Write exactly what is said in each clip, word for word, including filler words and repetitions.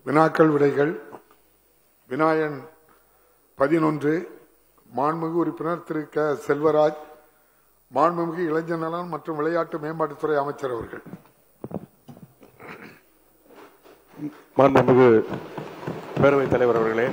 வினாக்கள் விடைகள். வினாயன் பதினொன்று. மாண்புமிகு உறுப்பினர் திரு க செல்வராஜ், மாண்புமிகு இளைஞர் நலன் மற்றும் விளையாட்டு மேம்பாட்டுத்துறை அமைச்சர் அவர்கள். மாண்புமிகு பேரவைத் தலைவர் அவர்களே,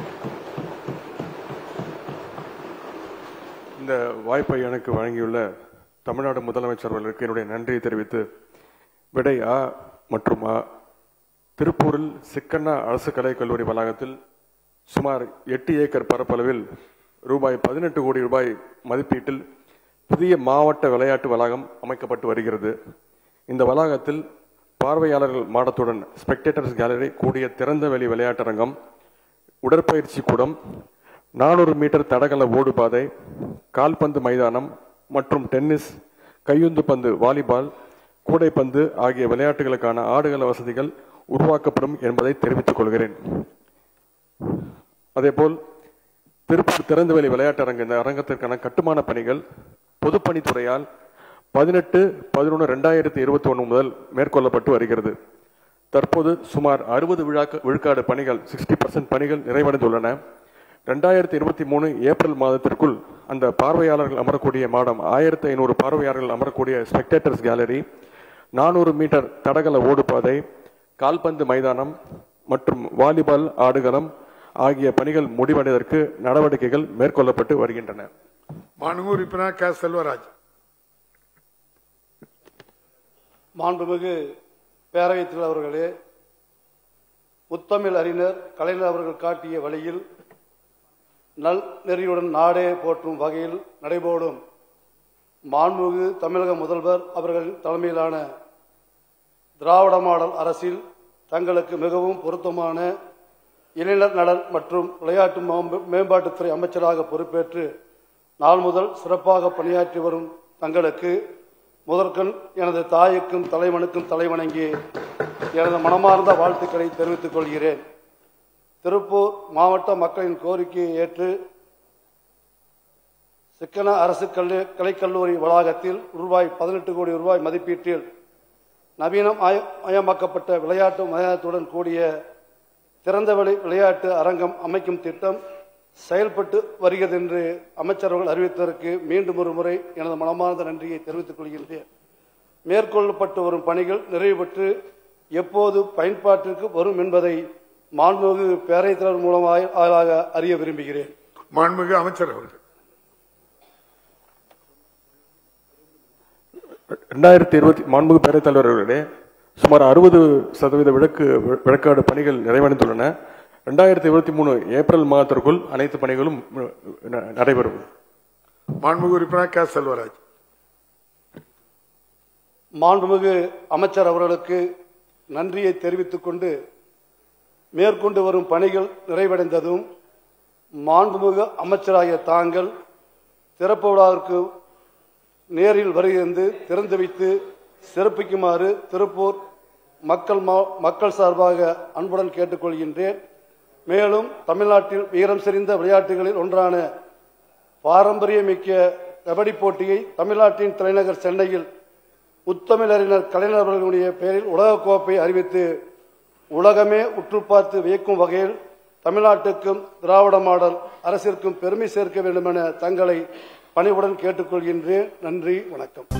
இந்த வாய்ப்பை எனக்கு வழங்கியுள்ள தமிழ்நாடு முதலமைச்சர் அவர்களுக்கு என்னுடைய நன்றியை தெரிவித்து, விடை ஆ மற்றும் ஆ. திருப்பூரில் சிக்கண்ணா அரசு கலைக் கல்லூரி வளாகத்தில் சுமார் எட்டு ஏக்கர் பரப்பளவில் ரூபாய் பதினெட்டு கோடி ரூபாய் மதிப்பீட்டில் புதிய மாவட்ட விளையாட்டு வளாகம் அமைக்கப்பட்டு வருகிறது. இந்த வளாகத்தில் பார்வையாளர்கள் மாடத்துடன் ஸ்பெக்டேட்டர்ஸ் கேலரி கூடிய திறந்தவெளி விளையாட்டரங்கம், உடற்பயிற்சி கூடம், நானூறு மீட்டர் தடகள ஓடுபாதை, கால்பந்து மைதானம் மற்றும் டென்னிஸ், கையுந்து பந்து, வாலிபால், கூடைப்பந்து ஆகிய விளையாட்டுகளுக்கான ஆடுகள வசதிகள் உருவாக்கப்படும் என்பதை தெரிவித்துக் கொள்கிறேன். அதேபோல் திருப்பூர் திறந்தவெளி விளையாட்டரங்கு இந்த அரங்கத்திற்கான கட்டுமான பணிகள் பொதுப்பணித்துறையால் பதினெட்டு பதினொன்று ரெண்டாயிரத்தி இருபத்தி ஒன்று முதல் மேற்கொள்ளப்பட்டு வருகிறது. தற்போது சுமார் அறுபது விழாக்க விழுக்காடு பணிகள் சிக்ஸ்டி பர்சன்ட் பணிகள் நிறைவடைந்துள்ளன. ரெண்டாயிரத்தி இருபத்தி மூணு ஏப்ரல் மாதத்திற்குள் அந்த பார்வையாளர்கள் அமரக்கூடிய மாடம், ஆயிரத்தி ஐநூறு பார்வையாளர்கள் அமரக்கூடிய ஸ்பெக்டேட்டர்ஸ் கேலரி, நானூறு மீட்டர் தடகள ஓடுபாதை, கால்பந்து மைதானம் மற்றும் வாலிபால் ஆடுகளம் ஆகிய பணிகள் முடிவடைவதற்கு நடவடிக்கைகள் மேற்கொள்ளப்பட்டு வருகின்றன. மாண்புமிகு உறுப்பினர் க செல்வராஜ். மாண்புமிகு பேரவைத் தலைவர் அவர்களே, முத்தமிழ் அறிஞர் கலைஞர் அவர்கள் காட்டிய வழியில் நல் நெறியுடன் நாடே போற்றும் வகையில் நடைபோடும் மாண்புமிகு தமிழக முதல்வர் அவர்களின் தலைமையிலான திராவிட மாடல் அரசில் தங்களுக்கு மிகவும் பொருத்தமான இளைஞர் நலன் மற்றும் விளையாட்டு மேம்பாட்டுத்துறை அமைச்சராக பொறுப்பேற்று நாள் முதல் சிறப்பாக பணியாற்றி வரும் தங்களுக்கு முதற்கண் எனது தாய்க்கும் தலைவனுக்கும் தலைவணங்கி எனது மனமார்ந்த வாழ்த்துக்களை தெரிவித்துக் கொள்கிறேன். திருப்பூர் மாவட்ட மக்களின் கோரிக்கையை ஏற்று சிக்கன அரசு கல்வி கலைக்கல்லூரி வளாகத்தில் ரூபாய் பதினெட்டு கோடி ரூபாய் மதிப்பீட்டில் நவீனம் மயமாக்கப்பட்ட விளையாட்டு மைதானத்துடன் கூடிய திறந்தவெளி விளையாட்டு அரங்கம் அமைக்கும் திட்டம் செயல்பட்டு வருகிறது என்று அமைச்சர்கள் அறிவித்ததற்கு மீண்டும் ஒரு முறை எனது மனமார்ந்த நன்றியை தெரிவித்துக் கொள்கின்றேன். மேற்கொள்ளப்பட்டு வரும் பணிகள் நிறைவு பெற்று எப்போது பயன்பாட்டிற்கு வரும் என்பதை மாண்புமிகு பேரவைத் தலைவர் மூலமாக அறிய விரும்புகிறேன். மாண்புமிகு அமைச்சர் அவர்கள். இரண்டாயிரத்தி இருபத்தி மாண்புமிகு பேரவைத் தலைவர் அவர்களே, சுமார் அறுபது சதவீத விளக்கு விளக்காடு பணிகள் நிறைவடைந்துள்ளன. இரண்டாயிரத்தி இருபத்தி மூணு ஏப்ரல் மாதத்திற்குள் அனைத்து பணிகளும் நடைபெறும். மாண்புமிகு உறுப்பினர் க செல்வராஜ். மாண்புமிகு அமைச்சர் அவர்களுக்கு நன்றியை தெரிவித்துக் கொண்டு, மேற்கொண்டு வரும் பணிகள் நிறைவடைந்ததும் மாண்புமிகு அமைச்சராகிய தாங்கள் திறப்பு விழாவிற்கு நேரில் வருகிறது திறந்து வைத்து சிறப்பிக்குமாறு திருப்பூர் மக்கள் மக்கள் சார்பாக அன்புடன் கேட்டுக்கொள்கின்றேன். மேலும் தமிழ்நாட்டில் வீரம் செறிந்த விளையாட்டுகளில் ஒன்றான பாரம்பரியமிக்க கபடி போட்டியை தமிழ்நாட்டின் தலைநகர் சென்னையில் முத்தமிழறிஞர் கலைஞர் அவர்களுடைய பெயரில் உலகக்கோப்பை அறிவித்து உலகமே உற்று பார்த்து வியக்கும் வகையில் தமிழ்நாட்டுக்கும் திராவிட மாடல் அரசிற்கும் பெருமை சேர்க்க வேண்டும் என தங்களை பணிவுடன் கேட்டுக்கொள்கின்றேன். நன்றி, வணக்கம்.